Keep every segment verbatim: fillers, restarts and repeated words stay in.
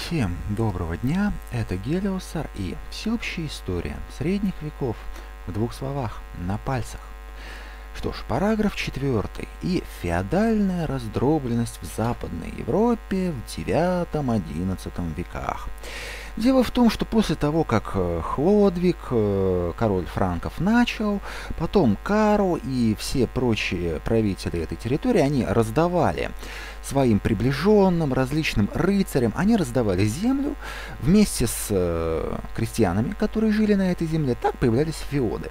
Всем доброго дня, это Гелиосар и всеобщая история средних веков в двух словах, на пальцах. Что ж, параграф четвертый и феодальная раздробленность в Западной Европе в девятом-одиннадцатом веках. Дело в том, что после того, как Хлодвиг, король франков, начал, потом Карл и все прочие правители этой территории, они раздавали своим приближенным, различным рыцарям, они раздавали землю вместе с э, крестьянами, которые жили на этой земле. Так появлялись феоды.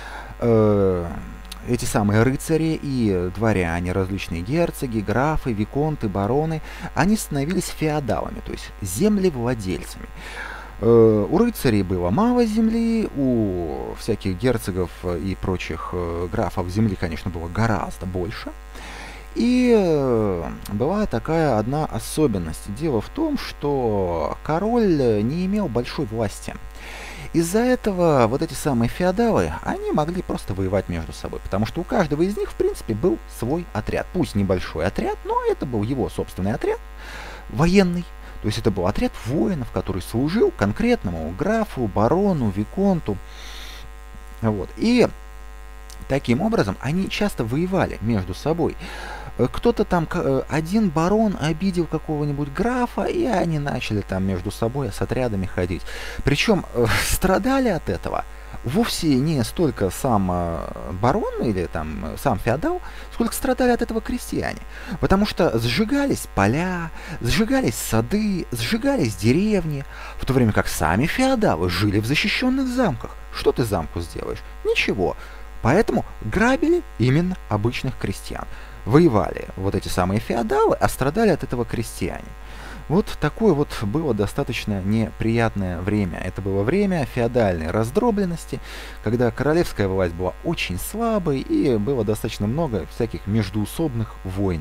Э, эти самые рыцари и дворяне, различные герцоги, графы, виконты, бароны, они становились феодалами, то есть землевладельцами. Э, у рыцарей было мало земли, у всяких герцогов и прочих э, графов земли, конечно, было гораздо больше. И была такая одна особенность. Дело в том, что король не имел большой власти. Из-за этого вот эти самые феодалы, они могли просто воевать между собой, потому что у каждого из них, в принципе, был свой отряд. Пусть небольшой отряд, но это был его собственный отряд, военный. То есть это был отряд воинов, который служил конкретному графу, барону, виконту. Вот. И таким образом они часто воевали между собой. Кто-то там, один барон обидел какого-нибудь графа, и они начали там между собой с отрядами ходить. Причем страдали от этого вовсе не столько сам барон или там сам феодал, сколько страдали от этого крестьяне. Потому что сжигались поля, сжигались сады, сжигались деревни, в то время как сами феодалы жили в защищенных замках. Что ты замку сделаешь? Ничего. Поэтому грабили именно обычных крестьян. Воевали вот эти самые феодалы, а страдали от этого крестьяне. Вот такое вот было достаточно неприятное время. Это было время феодальной раздробленности, когда королевская власть была очень слабой и было достаточно много всяких междоусобных войн.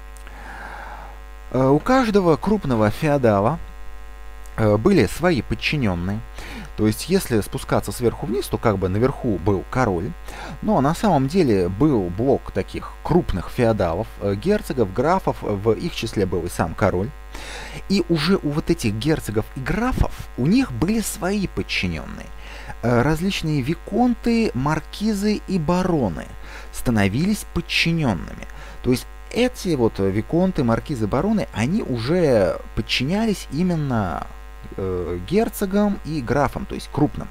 У каждого крупного феодала были свои подчиненные. То есть, если спускаться сверху вниз, то как бы наверху был король, но на самом деле был блок таких крупных феодалов, герцогов, графов, в их числе был и сам король. И уже у вот этих герцогов и графов у них были свои подчиненные. Различные виконты, маркизы и бароны становились подчиненными. То есть, эти вот виконты, маркизы, бароны, они уже подчинялись именно герцогам и графам, то есть крупным.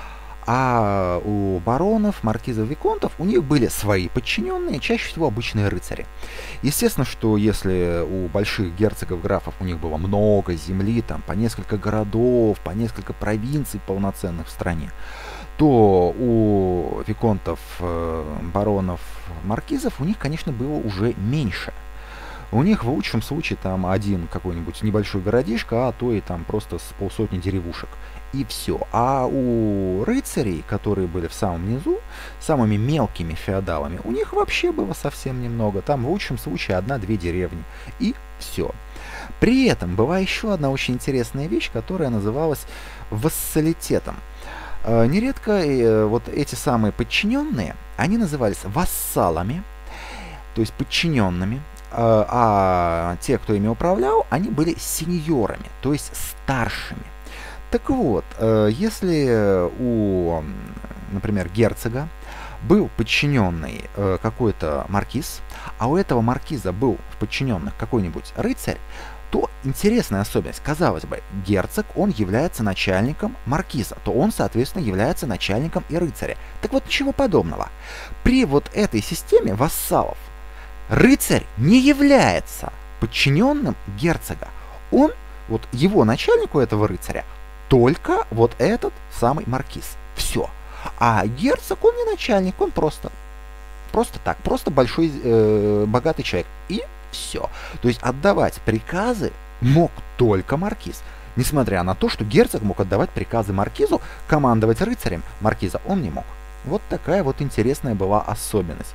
А у баронов, маркизов, виконтов у них были свои подчиненные, чаще всего обычные рыцари. Естественно, что если у больших герцогов, графов у них было много земли, там по несколько городов, по несколько провинций полноценных в стране, то у виконтов, баронов, маркизов у них, конечно, было уже меньше. У них в лучшем случае там один какой-нибудь небольшой городишко, а то и там просто с полсотни деревушек. И все. А у рыцарей, которые были в самом низу, самыми мелкими феодалами, у них вообще было совсем немного. Там в лучшем случае одна-две деревни. И все. При этом была еще одна очень интересная вещь, которая называлась вассалитетом. Нередко вот эти самые подчиненные, они назывались вассалами, то есть подчиненными. А те, кто ими управлял, они были сеньорами, то есть старшими. Так вот, если у, например, герцога был подчиненный какой-то маркиз, а у этого маркиза был в подчиненных какой-нибудь рыцарь, то интересная особенность. Казалось бы, герцог, он является начальником маркиза, то он, соответственно, является начальником и рыцаря. Так вот, ничего подобного. При вот этой системе вассалов рыцарь не является подчиненным герцога. Он, вот его начальнику этого рыцаря, только вот этот самый маркиз. Все. А герцог, он не начальник, он просто, просто так, просто большой, э, богатый человек. И все. То есть отдавать приказы мог только маркиз. Несмотря на то, что герцог мог отдавать приказы маркизу, командовать рыцарем маркиза он не мог. Вот такая вот интересная была особенность.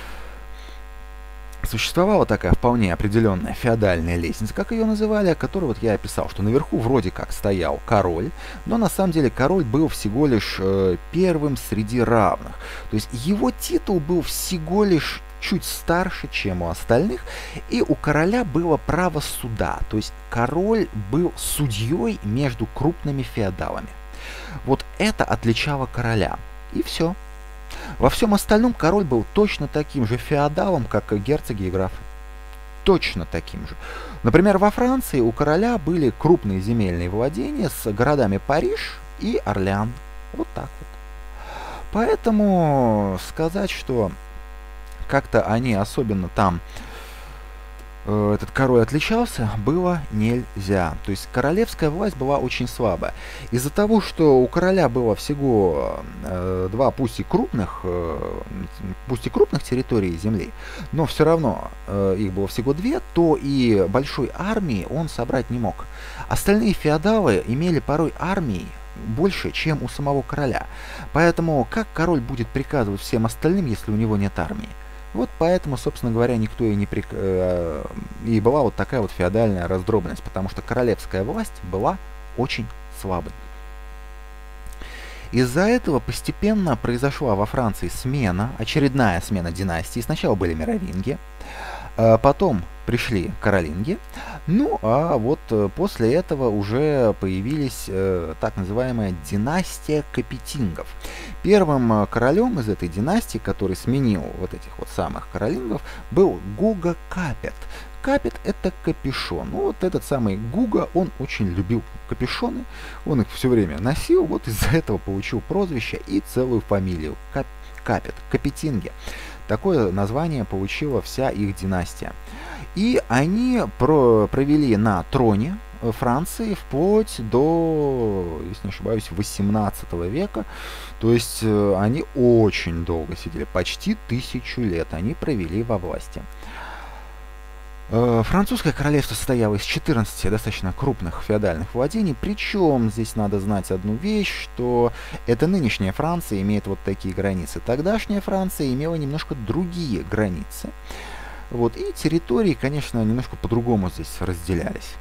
Существовала такая вполне определенная феодальная лестница, как ее называли, которую вот я описал, что наверху вроде как стоял король, но на самом деле король был всего лишь э, первым среди равных. То есть его титул был всего лишь чуть старше, чем у остальных, и у короля было право суда, то есть король был судьей между крупными феодалами. Вот это отличало короля, и все. Во всем остальном король был точно таким же феодалом, как и герцоги и графы. Точно таким же. Например, во Франции у короля были крупные земельные владения с городами Париж и Орлеан. Вот так вот. Поэтому сказать, что как-то они особенно там, э, этот король отличался, было нельзя. То есть королевская власть была очень слабая. Из-за того, что у короля было всего э, два, пусть и крупных, э, пусть и крупных территорий земли, но все равно э, их было всего две, то и большой армии он собрать не мог. Остальные феодалы имели порой армии больше, чем у самого короля. Поэтому как король будет приказывать всем остальным, если у него нет армии? Вот поэтому, собственно говоря, никто и не прик... и была вот такая вот феодальная раздробленность, потому что королевская власть была очень слабой. Из-за этого постепенно произошла во Франции смена, очередная смена династии. Сначала были мировинги, потом пришли каролинги, ну а вот после этого уже появились э, так называемая династия Капетингов. Первым королем из этой династии, который сменил вот этих вот самых каролингов, был Гуга Капет. Капет — это капюшон. Ну, вот этот самый Гуга, он очень любил капюшоны, он их все время носил, вот из-за этого получил прозвище и целую фамилию Кап Капет, Капетинги. Такое название получила вся их династия. И они про провели на троне Франции вплоть до, если не ошибаюсь, восемнадцатого века. То есть э, они очень долго сидели, почти тысячу лет они провели во власти. Э, французское королевство состояло из четырнадцати достаточно крупных феодальных владений. Причем здесь надо знать одну вещь, что это нынешняя Франция имеет вот такие границы. Тогдашняя Франция имела немножко другие границы. Вот, и территории, конечно, немножко по-другому здесь разделялись.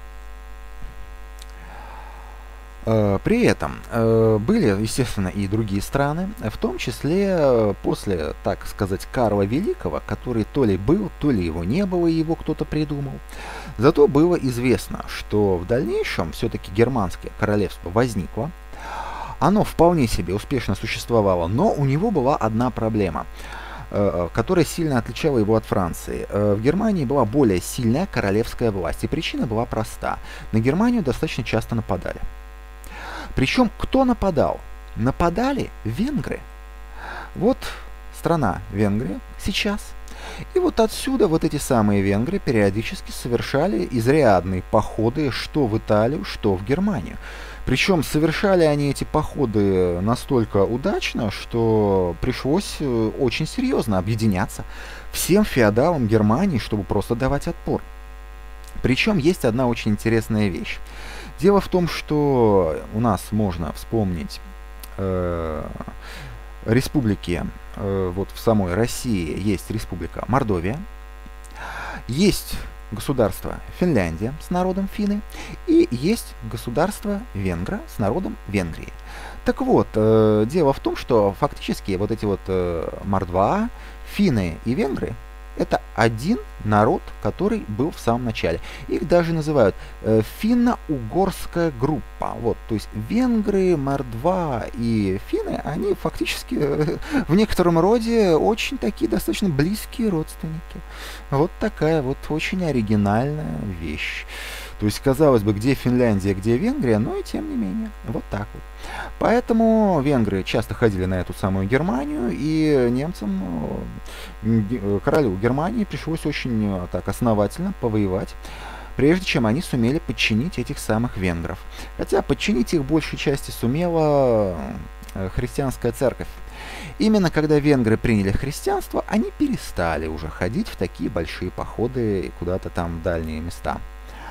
При этом были, естественно, и другие страны, в том числе после, так сказать, Карла Великого, который то ли был, то ли его не было, и его кто-то придумал. Зато было известно, что в дальнейшем все-таки германское королевство возникло. Оно вполне себе успешно существовало, но у него была одна проблема, которая сильно отличала его от Франции. В Германии была более сильная королевская власть, и причина была проста. На Германию достаточно часто нападали. Причем кто нападал? Нападали венгры. Вот страна Венгрия сейчас. И вот отсюда вот эти самые венгры периодически совершали изрядные походы что в Италию, что в Германию. Причем совершали они эти походы настолько удачно, что пришлось очень серьезно объединяться всем феодалам Германии, чтобы просто давать отпор. Причем есть одна очень интересная вещь. Дело в том, что у нас можно вспомнить э, республики, э, вот в самой России есть республика Мордовия, есть государство Финляндия с народом финны и есть государство Венгра с народом Венгрии. Так вот, э, дело в том, что фактически вот эти вот э, мордва, финны и венгры — это один народ, который был в самом начале. Их даже называют э, финно-угорская группа. Вот, то есть венгры, мордва и финны, они фактически э, в некотором роде очень такие достаточно близкие родственники. Вот такая вот очень оригинальная вещь. То есть, казалось бы, где Финляндия, где Венгрия, но и тем не менее. Вот так вот. Поэтому венгры часто ходили на эту самую Германию, и немцам, королю Германии, пришлось очень так основательно повоевать, прежде чем они сумели подчинить этих самых венгров. Хотя подчинить их большей части сумела христианская церковь. Именно когда венгры приняли христианство, они перестали уже ходить в такие большие походы куда-то там в дальние места.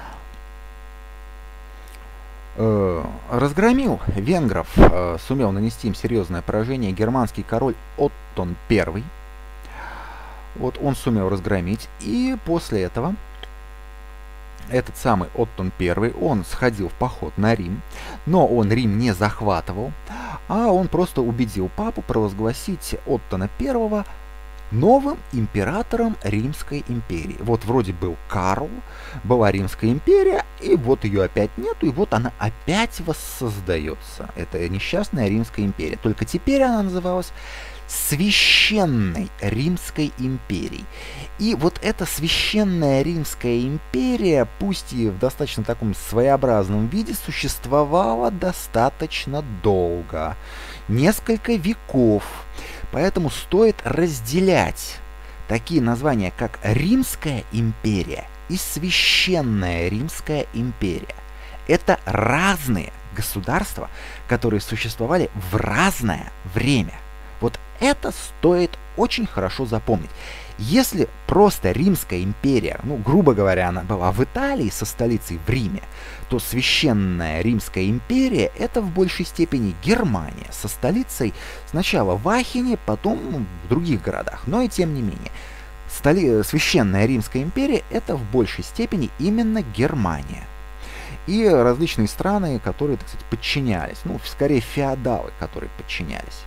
Разгромил венгров, сумел нанести им серьезное поражение германский король Оттон Первый. Вот он сумел разгромить, и после этого этот самый Оттон Первый, он сходил в поход на Рим, но он Рим не захватывал, а он просто убедил папу провозгласить Оттона Первого новым императором Римской империи. Вот вроде был Карл, была Римская империя, и вот ее опять нету, и вот она опять воссоздается. Это несчастная Римская империя. Только теперь она называлась Священной Римской империей. И вот эта Священная Римская империя, пусть и в достаточно таком своеобразном виде, существовала достаточно долго. Несколько веков. Поэтому стоит разделять такие названия, как Римская империя и Священная Римская империя. Это разные государства, которые существовали в разное время. Вот это стоит очень хорошо запомнить. Если просто Римская империя, ну, грубо говоря, она была в Италии со столицей в Риме, то Священная Римская империя это в большей степени Германия со столицей сначала в Ахене, потом в других городах. Но и тем не менее, столи... Священная Римская империя это в большей степени именно Германия. И различные страны, которые, так сказать, подчинялись. Ну, скорее феодалы, которые подчинялись.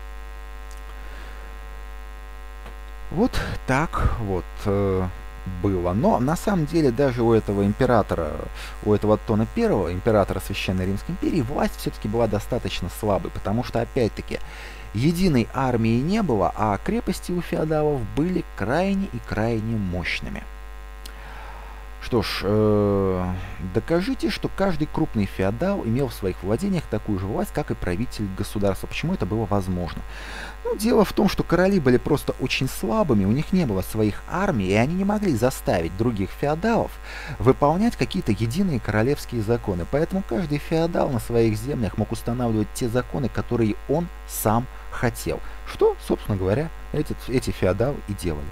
Вот так вот э, было. Но на самом деле даже у этого императора, у этого Оттона Первого, императора Священной Римской империи, власть все-таки была достаточно слабой, потому что, опять-таки, единой армии не было, а крепости у феодалов были крайне и крайне мощными. Что ж, э, докажите, что каждый крупный феодал имел в своих владениях такую же власть, как и правитель государства. Почему это было возможно? Ну, дело в том, что короли были просто очень слабыми, у них не было своих армий, и они не могли заставить других феодалов выполнять какие-то единые королевские законы. Поэтому каждый феодал на своих землях мог устанавливать те законы, которые он сам хотел. Что, собственно говоря, эти, эти феодалы и делали.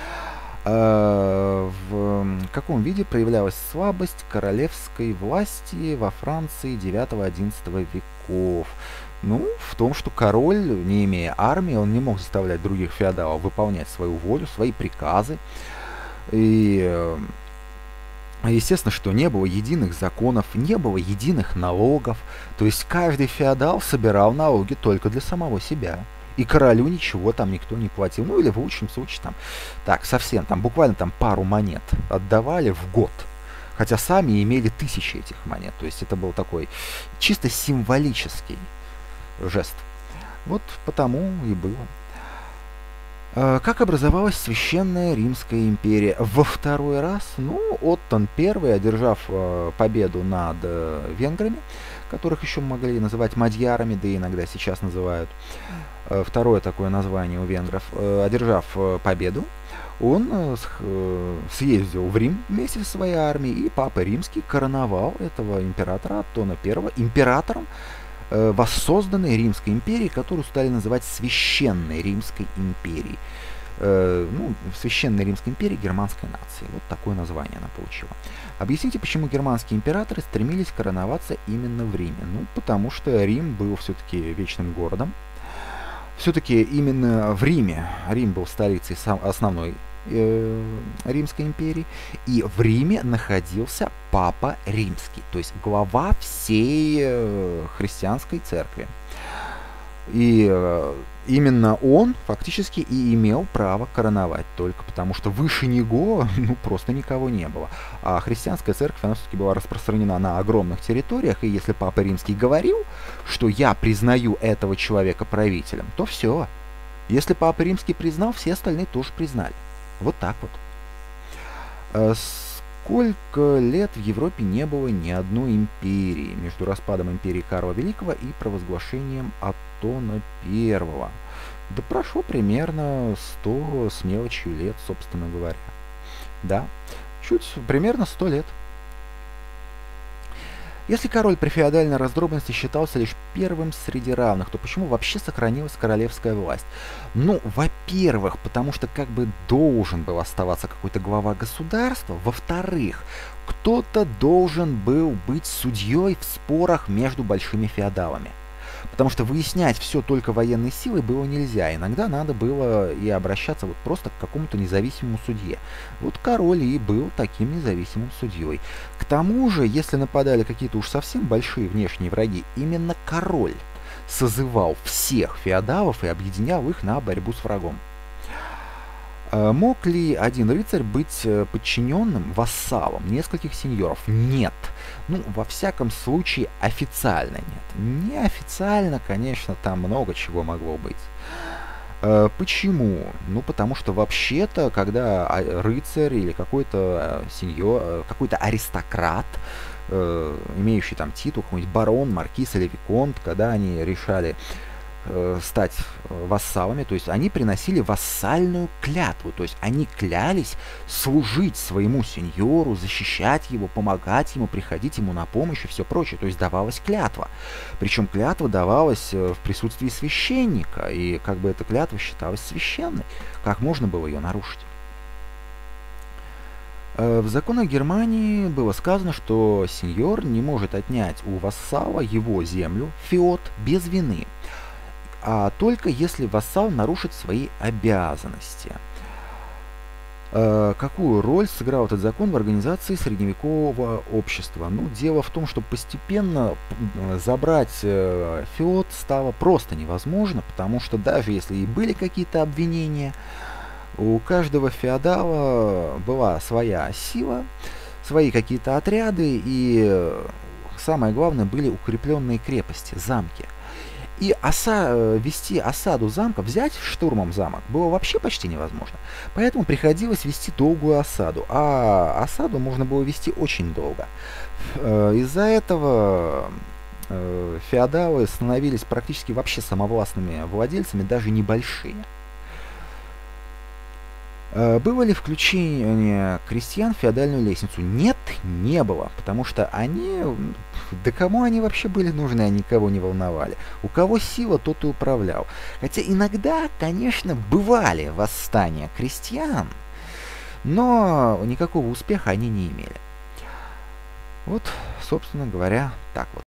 В каком виде проявлялась слабость королевской власти во Франции девятого-одиннадцатого веков? Ну, в том, что король, не имея армии, он не мог заставлять других феодалов выполнять свою волю, свои приказы. И, естественно, что не было единых законов, не было единых налогов. То есть каждый феодал собирал налоги только для самого себя. И королю ничего там никто не платил. Ну или в лучшем случае там, так, совсем, там буквально там пару монет отдавали в год. Хотя сами имели тысячи этих монет. То есть это был такой чисто символический жест. Вот потому и было. Как образовалась Священная Римская империя? Во второй раз, ну, Оттон Первый, одержав победу над венграми, которых еще могли называть мадьярами, да и иногда сейчас называют, второе такое название у венгров, одержав победу, он съездил в Рим вместе со своей армией, и Папа Римский короновал этого императора Оттона Первого императором воссозданной Римской империи, которую стали называть Священной Римской империей. Ну, Священной Римской империи германской нации. Вот такое название она получила. Объясните, почему германские императоры стремились короноваться именно в Риме? Ну, потому что Рим был все-таки вечным городом. Все-таки именно в Риме, Рим был столицей основной э, Римской империи, и в Риме находился Папа Римский, то есть глава всей э, христианской церкви. И э, именно он фактически и имел право короновать, только потому что выше него ну, просто никого не было. А христианская церковь, она все-таки была распространена на огромных территориях, и если Папа Римский говорил, что я признаю этого человека правителем, то все. Если Папа Римский признал, все остальные тоже признали. Вот так вот. Сколько лет в Европе не было ни одной империи между распадом империи Карла Великого и провозглашением Оттона Первого? Да прошло примерно сто с мелочью лет, собственно говоря. Да, чуть примерно сто лет. Если король при феодальной раздробленности считался лишь первым среди равных, то почему вообще сохранилась королевская власть? Ну, во-первых, потому что как бы должен был оставаться какой-то глава государства. Во-вторых, кто-то должен был быть судьей в спорах между большими феодалами. Потому что выяснять все только военной силой было нельзя. Иногда надо было и обращаться вот просто к какому-то независимому судье. Вот король и был таким независимым судьей. К тому же, если нападали какие-то уж совсем большие внешние враги, именно король созывал всех феодалов и объединял их на борьбу с врагом. Э, Мог ли один рыцарь быть э, подчиненным, вассалом нескольких сеньоров? Нет. Ну, во всяком случае, официально нет. Неофициально, конечно, там много чего могло быть. Э, Почему? Ну, потому что вообще-то, когда а, рыцарь или какой-то э, сеньор, э, какой-то аристократ, э, имеющий там титул, какой-нибудь барон, маркиз или виконт, когда они решали э, стать э, вассалами, то есть они приносили вассальную клятву, то есть они клялись служить своему сеньору, защищать его, помогать ему, приходить ему на помощь и все прочее, то есть давалась клятва. Причем клятва давалась э, в присутствии священника, и как бы эта клятва считалась священной, как можно было ее нарушить? Э, В законах Германии было сказано, что сеньор не может отнять у вассала его землю, феод, без вины, а только если вассал нарушит свои обязанности. Э, Какую роль сыграл этот закон в организации средневекового общества? Ну, дело в том, что постепенно м, забрать э, феод стало просто невозможно, потому что даже если и были какие-то обвинения, у каждого феодала была своя сила, свои какие-то отряды, и э, самое главное, были укрепленные крепости, замки. И оса, э, вести осаду замка, взять штурмом замок, было вообще почти невозможно. Поэтому приходилось вести долгую осаду. А осаду можно было вести очень долго. Э, Из-за этого э, феодалы становились практически вообще самовластными владельцами, даже небольшие. Э, Было ли включение крестьян в феодальную лестницу? Нет, не было, потому что они, м, да кому они вообще были нужны, они никого не волновали. У кого сила, тот и управлял. Хотя иногда, конечно, бывали восстания крестьян, но никакого успеха они не имели. Вот, собственно говоря, так вот.